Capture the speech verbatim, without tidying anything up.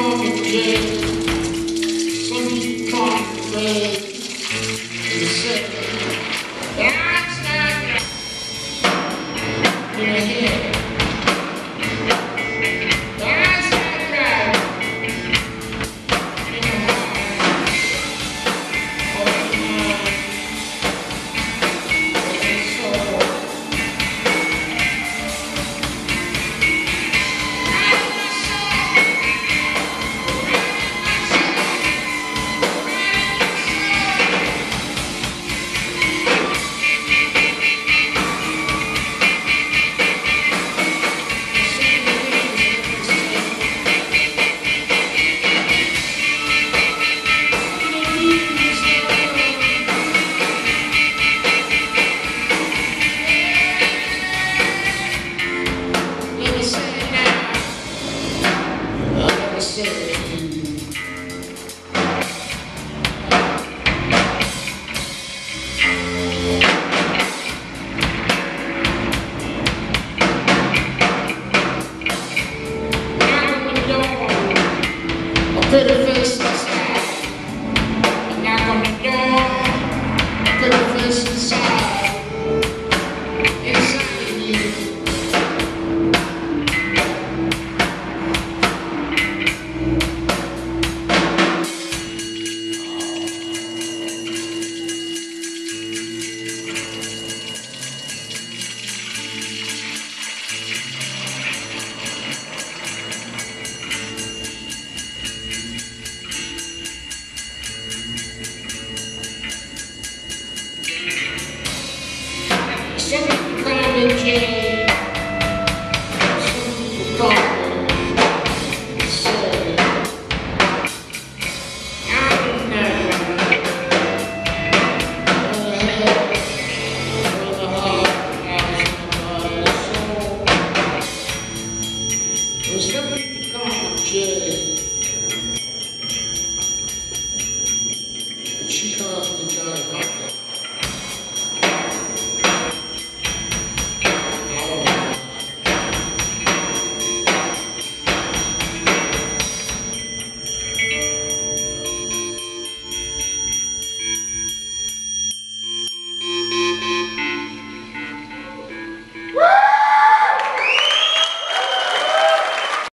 call me Jay, some people call me Ray. You say, that's not right. In the head. That's not right. In the heart. Or in the mind. Or in the soul. Put a face inside, and knock on the door. Put a face inside, inside of you. Some people call me Jay, some people call me Say. I don't know where the head, where the heart lies in the soul. Well, some people call me Jay.